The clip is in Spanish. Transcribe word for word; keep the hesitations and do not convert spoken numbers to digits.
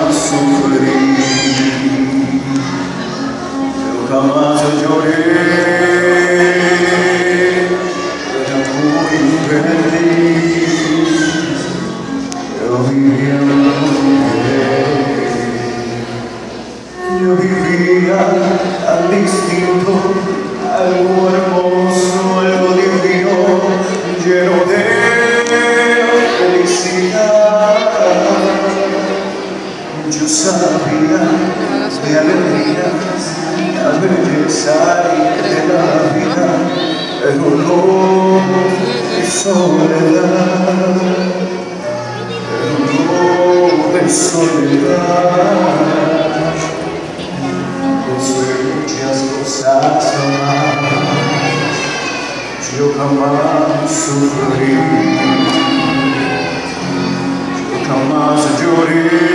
jamás sufrí, yo jamás lloré, era muy feliz, yo vivía yo vivía tan distinto, algo hermoso, algo divino, lleno de felicidad. Yo sabía de alegrías, la belleza y de la vida, pero no de soledad, pero no de soledad. Muchas cosas más, yo jamás sufrí, yo jamás lloré.